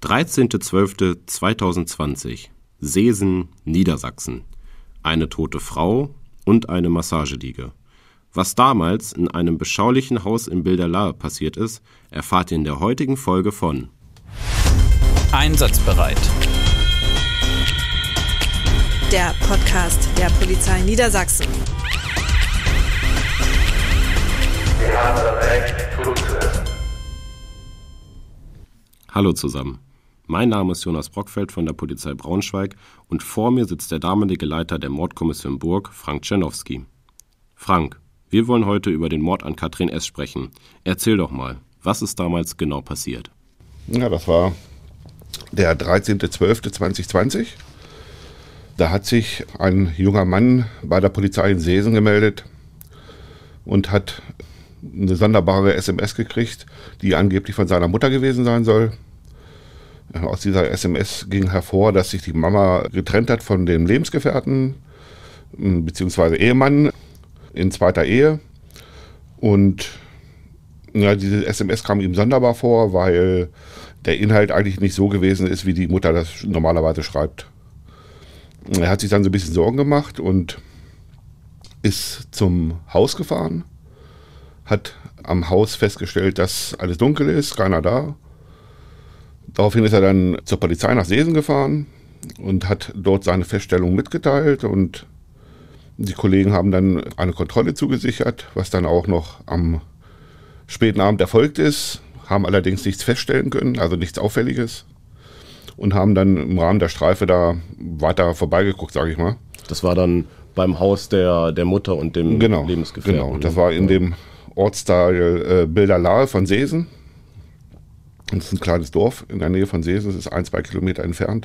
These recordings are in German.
13.12.2020, Seesen, Niedersachsen. Eine tote Frau und eine Massageliege. Was damals in einem beschaulichen Haus in Bilderlahe passiert ist, erfahrt ihr in der heutigen Folge von Einsatzbereit. Der Podcast der Polizei Niedersachsen. Wir haben das Recht, Blut zu essen. Hallo zusammen. Mein Name ist Jonas Brockfeld von der Polizei Braunschweig und vor mir sitzt der damalige Leiter der Mordkommission Burg, Frank Czernowski. Frank, wir wollen heute über den Mord an Katrin S. sprechen. Erzähl doch mal, was ist damals genau passiert? Ja, das war der 13.12.2020. Da hat sich ein junger Mann bei der Polizei in Seesen gemeldet und hat eine sonderbare SMS gekriegt, die angeblich von seiner Mutter gewesen sein soll. Aus dieser SMS ging hervor, dass sich die Mama getrennt hat von dem Lebensgefährten bzw. Ehemann in zweiter Ehe. Und ja, diese SMS kam ihm sonderbar vor, weil der Inhalt eigentlich nicht so gewesen ist, wie die Mutter das normalerweise schreibt. Er hat sich dann so ein bisschen Sorgen gemacht und ist zum Haus gefahren, hat am Haus festgestellt, dass alles dunkel ist, keiner da. Daraufhin ist er dann zur Polizei nach Seesen gefahren und hat dort seine Feststellung mitgeteilt und die Kollegen haben dann eine Kontrolle zugesichert, was dann auch noch am späten Abend erfolgt ist, haben allerdings nichts feststellen können, also nichts Auffälliges und haben dann im Rahmen der Streife da weiter vorbeigeguckt, sage ich mal. Das war dann beim Haus der Mutter und dem Lebensgefährten. Genau, das war in dem Ortsteil Bilderlahe von Seesen. Das ist ein kleines Dorf in der Nähe von Seesen, das ist 1-2 Kilometer entfernt.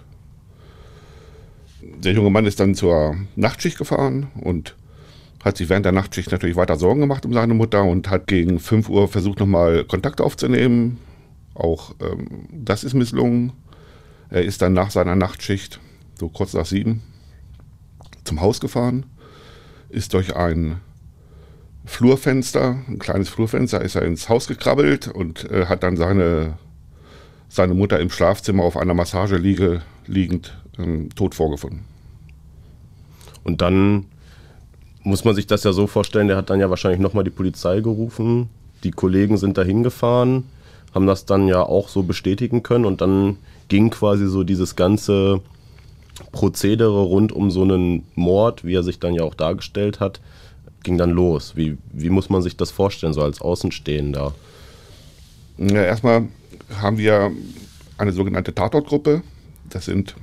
Der junge Mann ist dann zur Nachtschicht gefahren und hat sich während der Nachtschicht natürlich weiter Sorgen gemacht um seine Mutter und hat gegen 5 Uhr versucht, nochmal Kontakt aufzunehmen. Auch das ist misslungen. Er ist dann nach seiner Nachtschicht, so kurz nach 7, zum Haus gefahren, ist durch ein Flurfenster, ein kleines Flurfenster, ist er ins Haus gekrabbelt und hat dann seine Mutter im Schlafzimmer auf einer Massageliege liegend tot vorgefunden. Und dann muss man sich das ja so vorstellen, der hat dann ja wahrscheinlich nochmal die Polizei gerufen, die Kollegen sind da hingefahren, haben das dann ja auch so bestätigen können und dann ging quasi so dieses ganze Prozedere rund um so einen Mord, wie er sich dann ja auch dargestellt hat, ging dann los. Wie muss man sich das vorstellen, so als Außenstehender? Ja, erstmal haben wir eine sogenannte Tatortgruppe. Das sind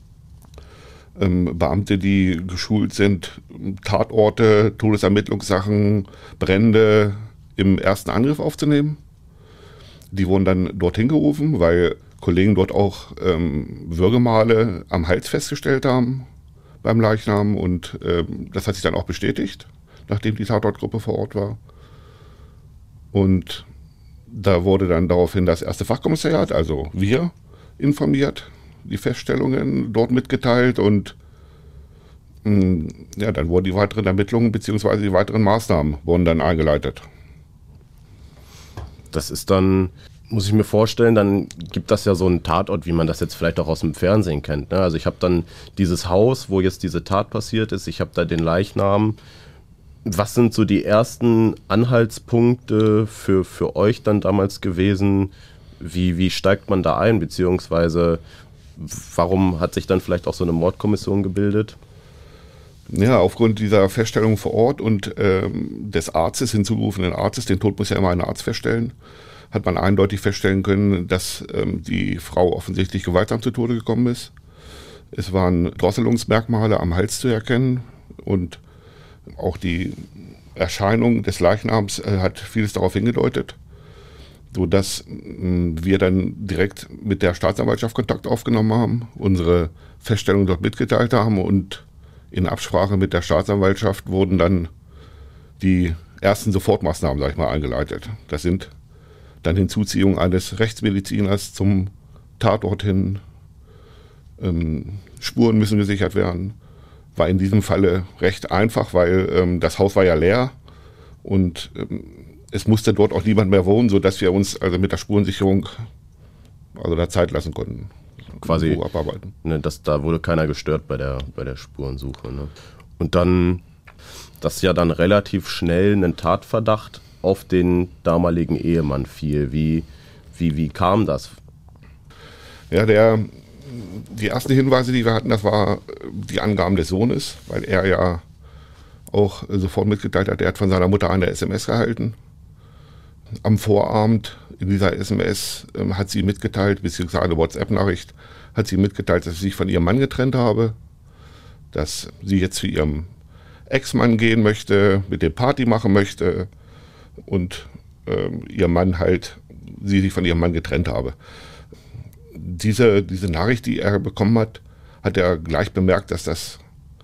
Beamte, die geschult sind, Tatorte, Todesermittlungssachen, Brände im ersten Angriff aufzunehmen. Die wurden dann dorthin gerufen, weil Kollegen dort auch Würgemale am Hals festgestellt haben beim Leichnam und das hat sich dann auch bestätigt, nachdem die Tatortgruppe vor Ort war. Und da wurde dann daraufhin das erste Fachkommissariat, also wir, informiert, die Feststellungen dort mitgeteilt und ja, dann wurden die weiteren Ermittlungen bzw. die weiteren Maßnahmen wurden dann eingeleitet. Das ist dann, muss ich mir vorstellen, dann gibt das ja so einen Tatort, wie man das jetzt vielleicht auch aus dem Fernsehen kennt. Ne? Also ich habe dann dieses Haus, wo jetzt diese Tat passiert ist, ich habe da den Leichnam. Was sind so die ersten Anhaltspunkte für euch dann damals gewesen? Wie steigt man da ein, beziehungsweise warum hat sich dann vielleicht auch so eine Mordkommission gebildet? Ja, aufgrund dieser Feststellung vor Ort und des Arztes, hinzugerufenen Arztes, den Tod muss ja immer ein Arzt feststellen, hat man eindeutig feststellen können, dass die Frau offensichtlich gewaltsam zu Tode gekommen ist. Es waren Drosselungsmerkmale am Hals zu erkennen und auch die Erscheinung des Leichnams hat vieles darauf hingedeutet, sodass wir dann direkt mit der Staatsanwaltschaft Kontakt aufgenommen haben, unsere Feststellung dort mitgeteilt haben und in Absprache mit der Staatsanwaltschaft wurden dann die ersten Sofortmaßnahmen, sag ich mal, eingeleitet. Das sind dann Hinzuziehung eines Rechtsmediziners zum Tatort hin, Spuren müssen gesichert werden. War in diesem Falle recht einfach, weil das Haus war ja leer und es musste dort auch niemand mehr wohnen, sodass wir uns also mit der Spurensicherung also da Zeit lassen konnten. Quasi, abarbeiten. Ne, da wurde keiner gestört bei der Spurensuche. Ne? Und dann, dass ja dann relativ schnell ein Tatverdacht auf den damaligen Ehemann fiel. Wie kam das? Ja, die ersten Hinweise, die wir hatten, das war die Angaben des Sohnes, weil er ja auch sofort mitgeteilt hat, er hat von seiner Mutter eine SMS erhalten. Am Vorabend in dieser SMS hat sie mitgeteilt, beziehungsweise eine WhatsApp-Nachricht, hat sie mitgeteilt, dass sie sich von ihrem Mann getrennt habe, dass sie jetzt zu ihrem Ex-Mann gehen möchte, mit dem Party machen möchte und ihr Mann halt, sie sich von ihrem Mann getrennt habe. Diese Nachricht, die er bekommen hat, hat er gleich bemerkt, dass das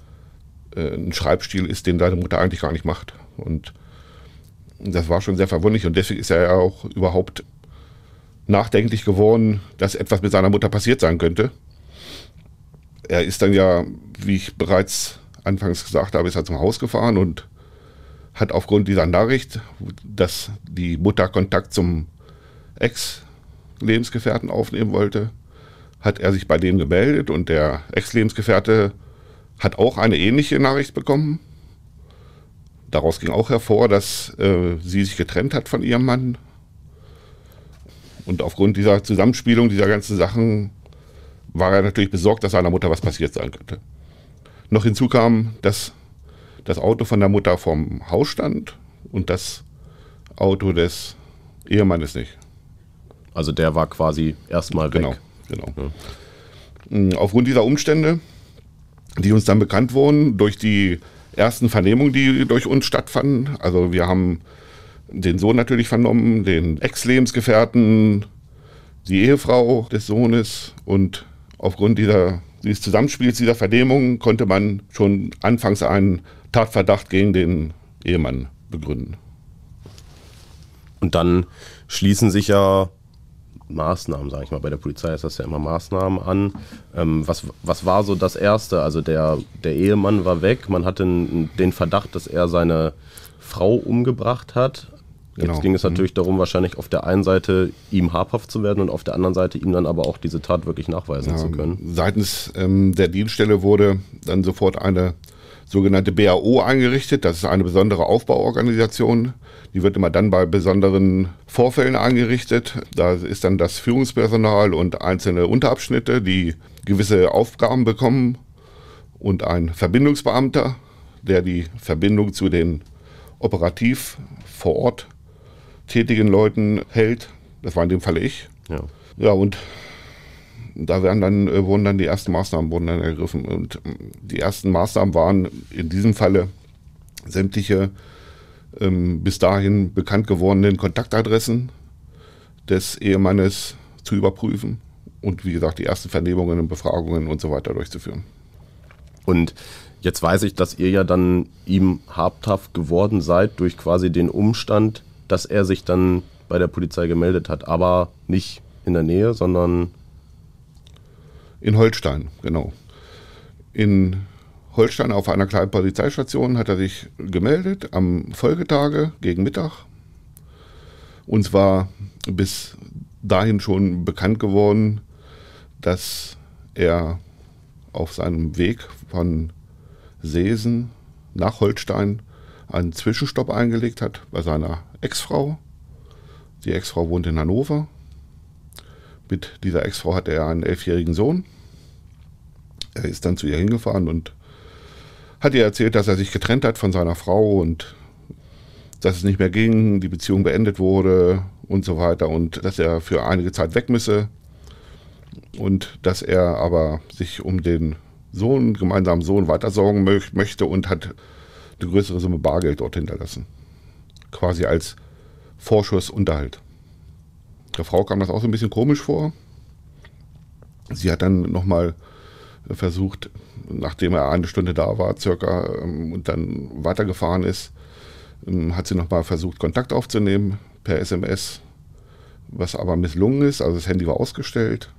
ein Schreibstil ist, den seine Mutter eigentlich gar nicht macht. Und das war schon sehr verwunderlich und deswegen ist er ja auch überhaupt nachdenklich geworden, dass etwas mit seiner Mutter passiert sein könnte. Er ist dann ja, wie ich bereits anfangs gesagt habe, ist er zum Haus gefahren und hat aufgrund dieser Nachricht, dass die Mutter Kontakt zum Ex-Lebensgefährten aufnehmen wollte, hat er sich bei dem gemeldet und der Ex-Lebensgefährte hat auch eine ähnliche Nachricht bekommen. Daraus ging auch hervor, dass sie sich getrennt hat von ihrem Mann. Und aufgrund dieser Zusammenspielung dieser ganzen Sachen war er natürlich besorgt, dass seiner Mutter was passiert sein könnte. Noch hinzu kam, dass das Auto von der Mutter vorm Haus stand und das Auto des Ehemannes nicht. Also der war quasi erstmal weg. Genau. Ja. Aufgrund dieser Umstände, die uns dann bekannt wurden, durch die ersten Vernehmungen, die durch uns stattfanden, also wir haben den Sohn natürlich vernommen, den Ex-Lebensgefährten, die Ehefrau des Sohnes und aufgrund dieses Zusammenspiels dieser Vernehmungen konnte man schon anfangs einen Tatverdacht gegen den Ehemann begründen. Und dann schließen sich ja Maßnahmen, sage ich mal, bei der Polizei ist das ja immer Maßnahmen an. Was war so das Erste? Also der Ehemann war weg, man hatte den Verdacht, dass er seine Frau umgebracht hat. Jetzt Genau. ging es natürlich darum, wahrscheinlich auf der einen Seite ihm habhaft zu werden und auf der anderen Seite ihm dann aber auch diese Tat wirklich nachweisen zu können. Seitens der Dienststelle wurde dann sofort eine sogenannte BAO eingerichtet. Das ist eine besondere Aufbauorganisation. Die wird immer dann bei besonderen Vorfällen eingerichtet. Da ist dann das Führungspersonal und einzelne Unterabschnitte, die gewisse Aufgaben bekommen und ein Verbindungsbeamter, der die Verbindung zu den operativ vor Ort tätigen Leuten hält. Das war in dem Falle ich. Ja, und da wurden dann die ersten Maßnahmen ergriffen. Und die ersten Maßnahmen waren in diesem Falle sämtliche bis dahin bekannt gewordenen Kontaktadressen des Ehemannes zu überprüfen und wie gesagt die ersten Vernehmungen und Befragungen und so weiter durchzuführen. Und jetzt weiß ich, dass ihr ja dann ihm habhaft geworden seid durch quasi den Umstand, dass er sich dann bei der Polizei gemeldet hat, aber nicht in der Nähe, sondern in Holstein, genau. In Holstein auf einer kleinen Polizeistation hat er sich gemeldet am Folgetage gegen Mittag. Uns war bis dahin schon bekannt geworden, dass er auf seinem Weg von Seesen nach Holstein einen Zwischenstopp eingelegt hat bei seiner Ex-Frau. Die Ex-Frau wohnt in Hannover. Mit dieser Ex-Frau hatte er einen 11-jährigen Sohn. Er ist dann zu ihr hingefahren und hat ihr erzählt, dass er sich getrennt hat von seiner Frau und dass es nicht mehr ging, die Beziehung beendet wurde und so weiter und dass er für einige Zeit weg müsse und dass er aber sich um den gemeinsamen Sohn weitersorgen möchte und hat eine größere Summe Bargeld dort hinterlassen. Quasi als Vorschussunterhalt. Der Frau kam das auch so ein bisschen komisch vor. Sie hat dann nochmal versucht, nachdem er eine Stunde da war, circa, und dann weitergefahren ist, hat sie nochmal versucht, Kontakt aufzunehmen per SMS, was aber misslungen ist. Also das Handy war ausgestellt.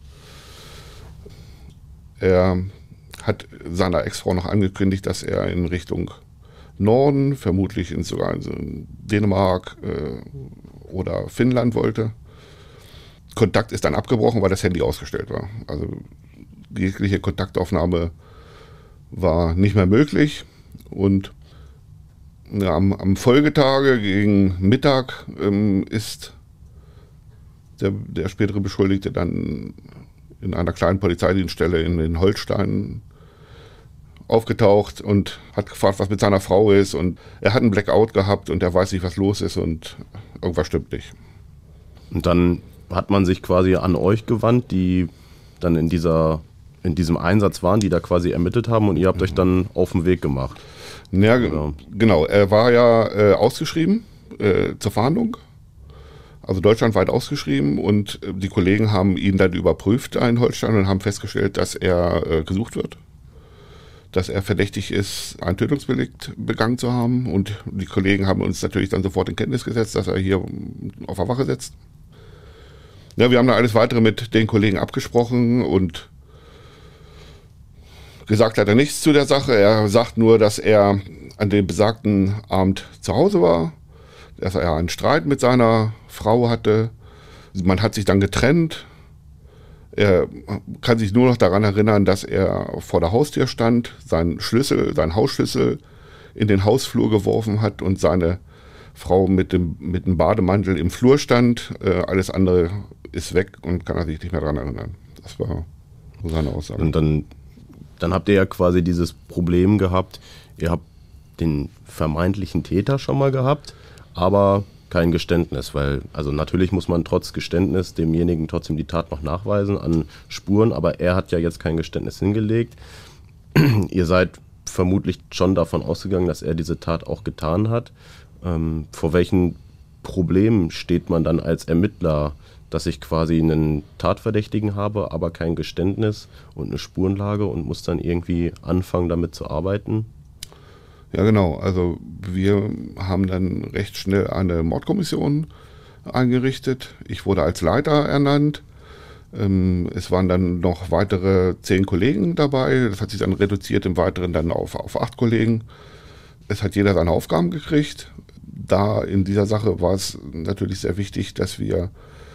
Er hat seiner Ex-Frau noch angekündigt, dass er in Richtung Norden, vermutlich sogar in Dänemark oder Finnland wollte. Kontakt ist dann abgebrochen, weil das Handy ausgestellt war. Also jegliche Kontaktaufnahme war nicht mehr möglich. Und ja, am Folgetage gegen Mittag ist der spätere Beschuldigte dann in einer kleinen Polizeidienststelle in den Holstein aufgetaucht und hat gefragt, was mit seiner Frau ist. Und er hat einen Blackout gehabt und er weiß nicht, was los ist und irgendwas stimmt nicht. Und dann hat man sich quasi an euch gewandt, die dann in diesem Einsatz waren, die da quasi ermittelt haben und ihr habt euch dann auf den Weg gemacht. Ja, genau. Er war ja ausgeschrieben zur Fahndung, also deutschlandweit ausgeschrieben und die Kollegen haben ihn dann überprüft in Holstein und haben festgestellt, dass er gesucht wird, dass er verdächtig ist, ein Tötungsdelikt begangen zu haben und die Kollegen haben uns natürlich dann sofort in Kenntnis gesetzt, dass er hier auf der Wache sitzt. Ja, wir haben dann alles Weitere mit den Kollegen abgesprochen und gesagt hat er nichts zu der Sache. Er sagt nur, dass er an dem besagten Abend zu Hause war, dass er einen Streit mit seiner Frau hatte. Man hat sich dann getrennt. Er kann sich nur noch daran erinnern, dass er vor der Haustür stand, seinen Hausschlüssel in den Hausflur geworfen hat und seine Frau mit dem Bademantel im Flur stand. Alles andere ist weg und kann er sich nicht mehr daran erinnern. Das war seine Aussage. Und dann habt ihr ja quasi dieses Problem gehabt, ihr habt den vermeintlichen Täter schon mal gehabt, aber kein Geständnis, weil, also natürlich muss man trotz Geständnis demjenigen trotzdem die Tat noch nachweisen an Spuren, aber er hat ja jetzt kein Geständnis hingelegt. Ihr seid vermutlich schon davon ausgegangen, dass er diese Tat auch getan hat. Vor welchen Problemen steht man dann als Ermittler, dass ich quasi einen Tatverdächtigen habe, aber kein Geständnis und eine Spurenlage und muss dann irgendwie anfangen, damit zu arbeiten? Ja, genau. Also wir haben dann recht schnell eine Mordkommission eingerichtet. Ich wurde als Leiter ernannt. Es waren dann noch weitere 10 Kollegen dabei. Das hat sich dann reduziert im Weiteren dann auf 8 Kollegen. Es hat jeder seine Aufgaben gekriegt. Da in dieser Sache war es natürlich sehr wichtig, dass wir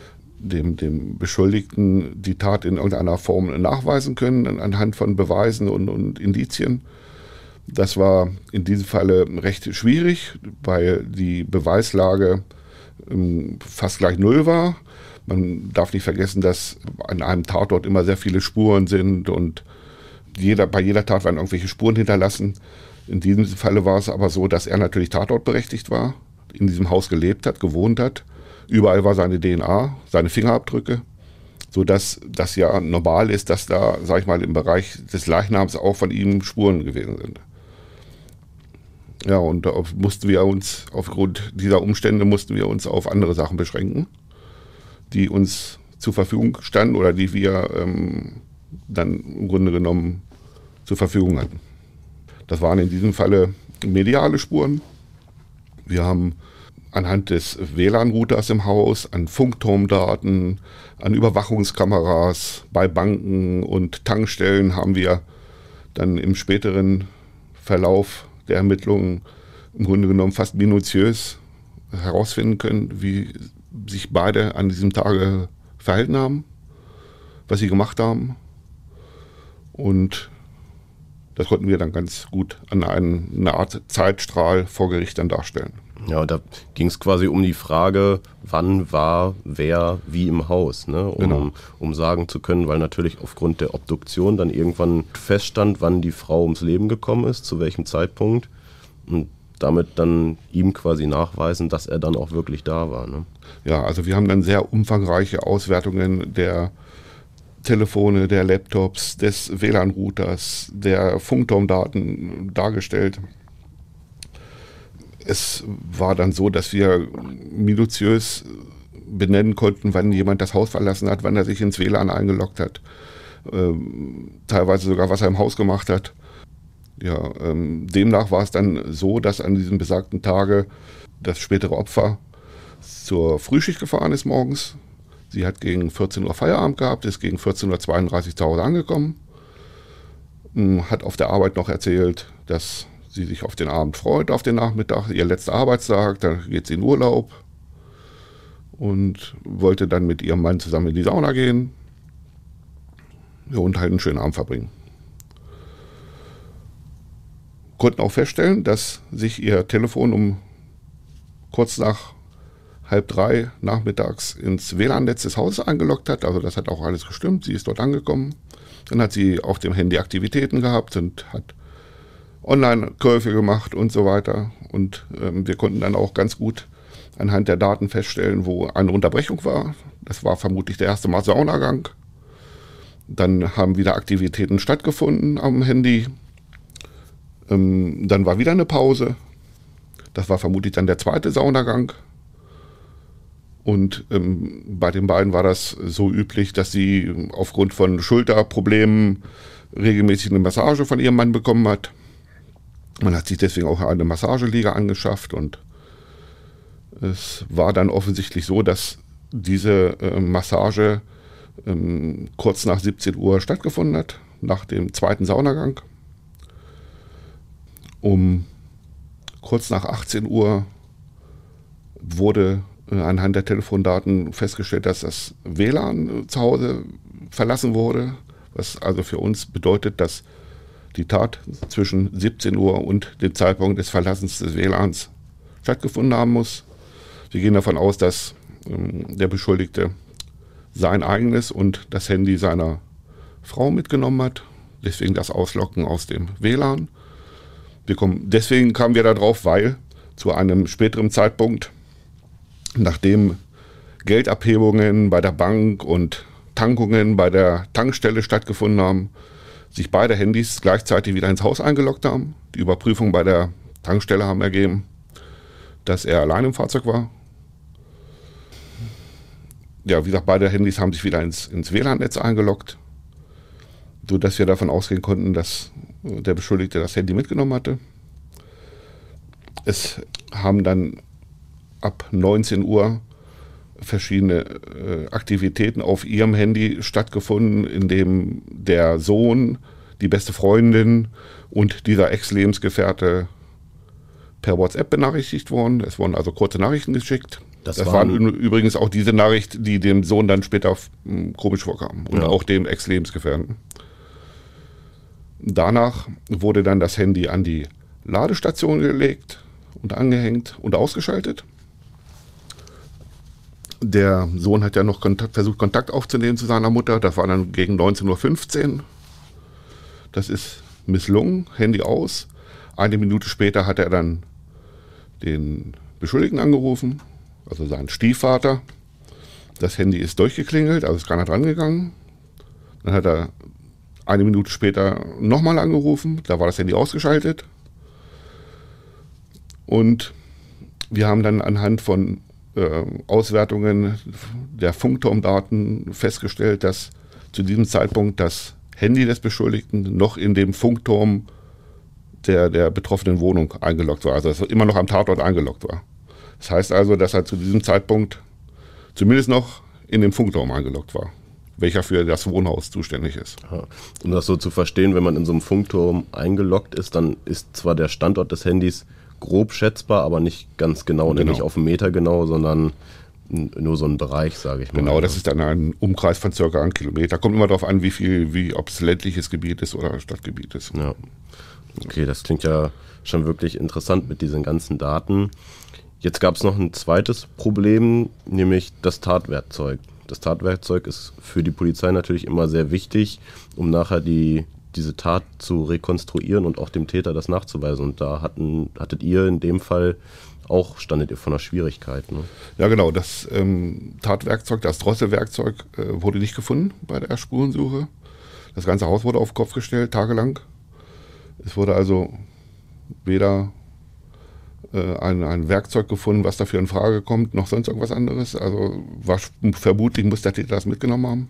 dem Beschuldigten die Tat in irgendeiner Form nachweisen können, anhand von Beweisen und Indizien. Das war in diesem Falle recht schwierig, weil die Beweislage fast gleich null war. Man darf nicht vergessen, dass an einem Tatort immer sehr viele Spuren sind und bei jeder Tat werden irgendwelche Spuren hinterlassen. In diesem Falle war es aber so, dass er natürlich tatortberechtigt war, in diesem Haus gelebt hat, gewohnt hat. Überall war seine DNA, seine Fingerabdrücke, sodass das ja normal ist, dass da, sag ich mal, im Bereich des Leichnams auch von ihm Spuren gewesen sind. Ja, und da mussten wir uns, aufgrund dieser Umstände, auf andere Sachen beschränken, die uns zur Verfügung standen oder die wir dann im Grunde genommen zur Verfügung hatten. Das waren in diesem Falle mediale Spuren. Wir haben anhand des WLAN-Routers im Haus, an Funkturmdaten, an Überwachungskameras bei Banken und Tankstellen haben wir dann im späteren Verlauf der Ermittlungen im Grunde genommen fast minutiös herausfinden können, wie sich beide an diesem Tage verhalten haben, was sie gemacht haben. Und das konnten wir dann ganz gut an eine Art Zeitstrahl vor Gericht dann darstellen. Ja, da ging es quasi um die Frage, wann war wer wie im Haus, ne? Um sagen zu können, weil natürlich aufgrund der Obduktion dann irgendwann feststand, wann die Frau ums Leben gekommen ist, zu welchem Zeitpunkt und damit dann ihm quasi nachweisen, dass er dann auch wirklich da war. Ne? Ja, also wir haben dann sehr umfangreiche Auswertungen der Telefone, der Laptops, des WLAN-Routers, der Funkturmdaten dargestellt. Es war dann so, dass wir minutiös benennen konnten, wann jemand das Haus verlassen hat, wann er sich ins WLAN eingeloggt hat, teilweise sogar, was er im Haus gemacht hat. Ja, demnach war es dann so, dass an diesem besagten Tage das spätere Opfer zur Frühschicht gefahren ist morgens. Sie hat gegen 14 Uhr Feierabend gehabt, ist gegen 14.32 Uhr zu Hause angekommen, hat auf der Arbeit noch erzählt, dass sie sich auf den Abend freut, auf den Nachmittag, ihr letzter Arbeitstag, dann geht sie in Urlaub und wollte dann mit ihrem Mann zusammen in die Sauna gehen, ja, und halt einen schönen Abend verbringen. Konnten auch feststellen, dass sich ihr Telefon um kurz nach 2:30 nachmittags ins WLAN-Netz des Hauses eingeloggt hat. Also das hat auch alles gestimmt. Sie ist dort angekommen. Dann hat sie auf dem Handy Aktivitäten gehabt und hat Online-Käufe gemacht und so weiter. Und wir konnten dann auch ganz gut anhand der Daten feststellen, wo eine Unterbrechung war. Das war vermutlich der erste Mal Saunagang. Dann haben wieder Aktivitäten stattgefunden am Handy. Dann war wieder eine Pause. Das war vermutlich dann der zweite Saunagang. Und bei den beiden war das so üblich, dass sie aufgrund von Schulterproblemen regelmäßig eine Massage von ihrem Mann bekommen hat. Man hat sich deswegen auch eine Massageliege angeschafft und es war dann offensichtlich so, dass diese Massage kurz nach 17 Uhr stattgefunden hat, nach dem zweiten Saunagang. Um kurz nach 18 Uhr wurde anhand der Telefondaten festgestellt, dass das WLAN zu Hause verlassen wurde, was also für uns bedeutet, dass die Tat zwischen 17 Uhr und dem Zeitpunkt des Verlassens des WLANs stattgefunden haben muss. Wir gehen davon aus, dass der Beschuldigte sein eigenes und das Handy seiner Frau mitgenommen hat, deswegen das Auslocken aus dem WLAN. Deswegen kamen wir da drauf, weil zu einem späteren Zeitpunkt, nachdem Geldabhebungen bei der Bank und Tankungen bei der Tankstelle stattgefunden haben, sich beide Handys gleichzeitig wieder ins Haus eingeloggt haben. Die Überprüfung bei der Tankstelle haben ergeben, dass er allein im Fahrzeug war. Ja, wie gesagt, beide Handys haben sich wieder ins WLAN-Netz eingeloggt, sodass wir davon ausgehen konnten, dass der Beschuldigte das Handy mitgenommen hatte. Es haben dann ab 19 Uhr verschiedene Aktivitäten auf ihrem Handy stattgefunden, in dem der Sohn, die beste Freundin und dieser Ex-Lebensgefährte per WhatsApp benachrichtigt wurden. Es wurden also kurze Nachrichten geschickt. Das waren übrigens auch diese Nachricht, die dem Sohn dann später komisch vorkam und auch dem Ex-Lebensgefährten. Danach wurde dann das Handy an die Ladestation gelegt und angehängt und ausgeschaltet. Der Sohn hat ja noch versucht, Kontakt aufzunehmen zu seiner Mutter. Das war dann gegen 19:15 Uhr. Das ist misslungen, Handy aus. Eine Minute später hat er dann den Beschuldigten angerufen, also seinen Stiefvater. Das Handy ist durchgeklingelt, also ist keiner dran gegangen. Dann hat er eine Minute später nochmal angerufen, da war das Handy ausgeschaltet. Und wir haben dann anhand von Auswertungen der Funkturmdaten festgestellt, dass zu diesem Zeitpunkt das Handy des Beschuldigten noch in dem Funkturm der betroffenen Wohnung eingeloggt war, also dass er immer noch am Tatort eingeloggt war. Das heißt also, dass er zu diesem Zeitpunkt zumindest noch in dem Funkturm eingeloggt war, welcher für das Wohnhaus zuständig ist. Aha. Um das so zu verstehen, wenn man in so einem Funkturm eingeloggt ist, dann ist zwar der Standort des Handys grob schätzbar, aber nicht ganz genau, nämlich auf einen Meter genau, sondern nur so ein Bereich, sage ich mal. Genau, das ist dann ein Umkreis von ca. 1 Kilometer. Kommt immer darauf an, ob es ländliches Gebiet ist oder Stadtgebiet ist. Ja. Okay, das klingt ja schon wirklich interessant mit diesen ganzen Daten. Jetzt gab es noch ein zweites Problem, nämlich das Tatwerkzeug. Das Tatwerkzeug ist für die Polizei natürlich immer sehr wichtig, um nachher diese Tat zu rekonstruieren und auch dem Täter das nachzuweisen. Und da hattet ihr in dem Fall standet ihr vor einer Schwierigkeit. Ne? Ja genau, das Tatwerkzeug, das Drosselwerkzeug wurde nicht gefunden bei der Spurensuche. Das ganze Haus wurde auf den Kopf gestellt, tagelang. Es wurde also weder ein Werkzeug gefunden, was dafür in Frage kommt, noch sonst irgendwas anderes. Also vermutlich muss der Täter das mitgenommen haben.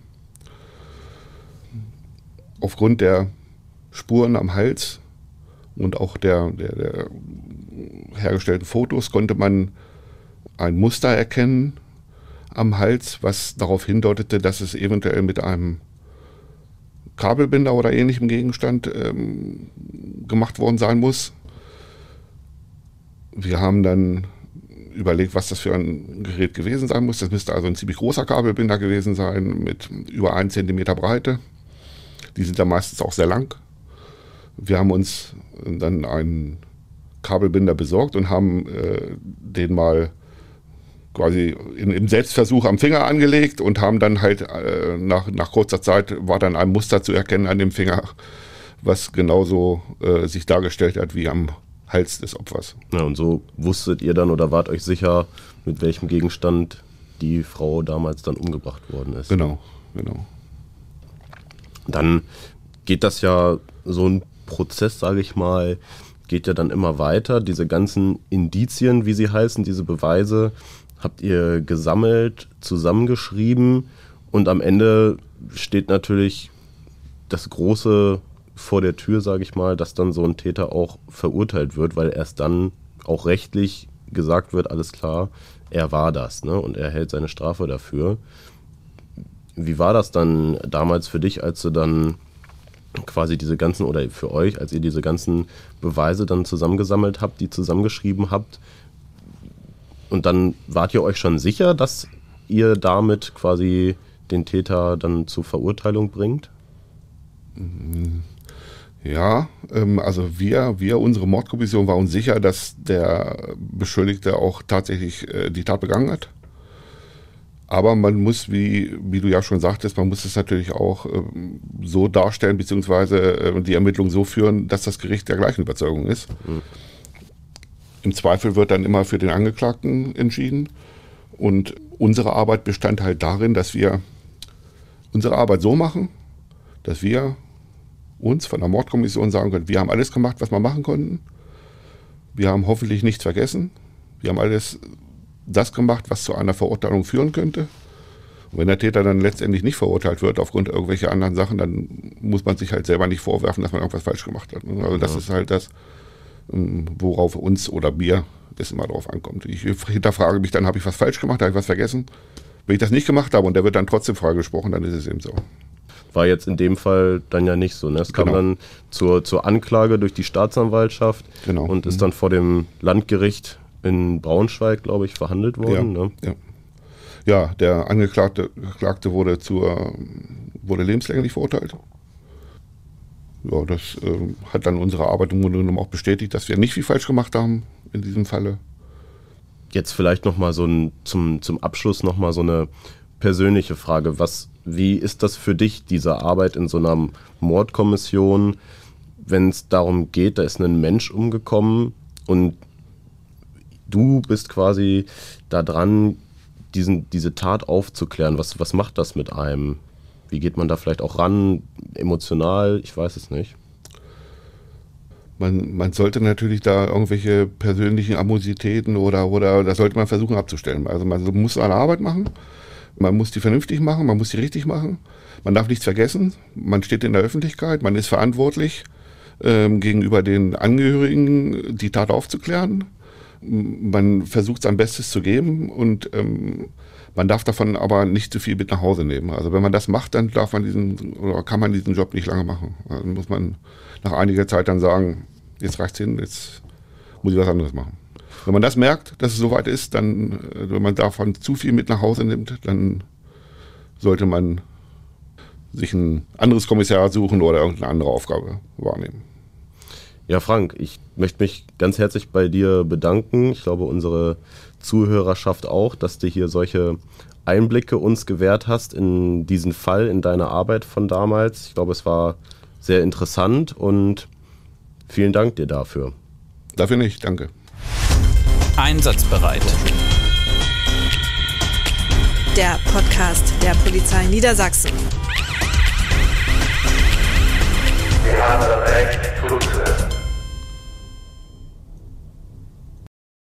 Aufgrund der Spuren am Hals und auch der hergestellten Fotos konnte man ein Muster erkennen am Hals, was darauf hindeutete, dass es eventuell mit einem Kabelbinder oder ähnlichem Gegenstand gemacht worden sein muss. Wir haben dann überlegt, was das für ein Gerät gewesen sein muss. Das müsste also ein ziemlich großer Kabelbinder gewesen sein, mit über 1 Zentimeter Breite. Die sind dann meistens auch sehr lang. Wir haben uns dann einen Kabelbinder besorgt und haben den mal quasi im Selbstversuch am Finger angelegt und haben dann halt nach kurzer Zeit war dann ein Muster zu erkennen an dem Finger, was genauso sich dargestellt hat wie am Hals des Opfers. Ja, und so wusstet ihr dann oder wart euch sicher, mit welchem Gegenstand die Frau damals dann umgebracht worden ist. Genau. Dann geht das ja, so ein Prozess, sage ich mal, geht ja dann immer weiter. Diese ganzen Indizien, wie sie heißen, diese Beweise, habt ihr gesammelt, zusammengeschrieben und am Ende steht natürlich das Große vor der Tür, sage ich mal, dass dann so ein Täter auch verurteilt wird, weil erst dann auch rechtlich gesagt wird, alles klar, er war das, ne? Und er hält seine Strafe dafür. Wie war das dann damals für dich, als du dann quasi diese ganzen, oder für euch, als ihr diese ganzen Beweise dann zusammengesammelt habt, die zusammengeschrieben habt, und dann wart ihr euch schon sicher, dass ihr damit quasi den Täter dann zur Verurteilung bringt? Ja, also wir, unsere Mordkommission, war uns sicher, dass der Beschuldigte auch tatsächlich die Tat begangen hat. Aber man muss, wie du ja schon sagtest, man muss es natürlich auch so darstellen, beziehungsweise die Ermittlung so führen, dass das Gericht der gleichen Überzeugung ist. Mhm. Im Zweifel wird dann immer für den Angeklagten entschieden. Und unsere Arbeit bestand halt darin, dass wir unsere Arbeit so machen, dass wir uns von der Mordkommission sagen können, wir haben alles gemacht, was wir machen konnten. Wir haben hoffentlich nichts vergessen. Wir haben alles das gemacht, was zu einer Verurteilung führen könnte. Und wenn der Täter dann letztendlich nicht verurteilt wird aufgrund irgendwelcher anderen Sachen, dann muss man sich halt selber nicht vorwerfen, dass man irgendwas falsch gemacht hat. Also das ist halt das, worauf uns oder mir es immer drauf ankommt. Ich hinterfrage mich dann, habe ich was falsch gemacht, habe ich was vergessen? Wenn ich das nicht gemacht habe und der wird dann trotzdem freigesprochen, dann ist es eben so. War jetzt in dem Fall dann ja nicht so. Ne? Es kam dann zur Anklage durch die Staatsanwaltschaft und ist dann vor dem Landgericht in Braunschweig, glaube ich, verhandelt worden. Ja, der Angeklagte wurde lebenslänglich verurteilt. Ja, das hat dann unsere Arbeit im Grunde genommen auch bestätigt, dass wir nicht viel falsch gemacht haben in diesem Falle. Jetzt vielleicht nochmal zum Abschluss nochmal so eine persönliche Frage. Wie ist das für dich, diese Arbeit in so einer Mordkommission, wenn es darum geht, da ist ein Mensch umgekommen und du bist quasi da dran, diese Tat aufzuklären. Was macht das mit einem? Wie geht man da vielleicht auch ran, emotional? Ich weiß es nicht. Man sollte natürlich da irgendwelche persönlichen Animositäten oder das sollte man versuchen abzustellen. Also man muss seine Arbeit machen, man muss die vernünftig machen, man muss die richtig machen. Man darf nichts vergessen, man steht in der Öffentlichkeit, man ist verantwortlich gegenüber den Angehörigen, die Tat aufzuklären. Man versucht sein Bestes zu geben und man darf davon aber nicht zu viel mit nach Hause nehmen. Also wenn man das macht, dann kann man diesen Job nicht lange machen. Dann muss man nach einiger Zeit dann sagen, jetzt reicht's hin, jetzt muss ich was anderes machen. Wenn man das merkt, dass es soweit ist, dann, wenn man davon zu viel mit nach Hause nimmt, dann sollte man sich ein anderes Kommissariat suchen oder irgendeine andere Aufgabe wahrnehmen. Ja, Frank, ich möchte mich ganz herzlich bei dir bedanken. Ich glaube, unsere Zuhörerschaft auch, dass du hier solche Einblicke uns gewährt hast in diesen Fall, in deine Arbeit von damals. Ich glaube, es war sehr interessant und vielen Dank dir dafür. Dafür nicht, danke. Einsatzbereit. Der Podcast der Polizei Niedersachsen.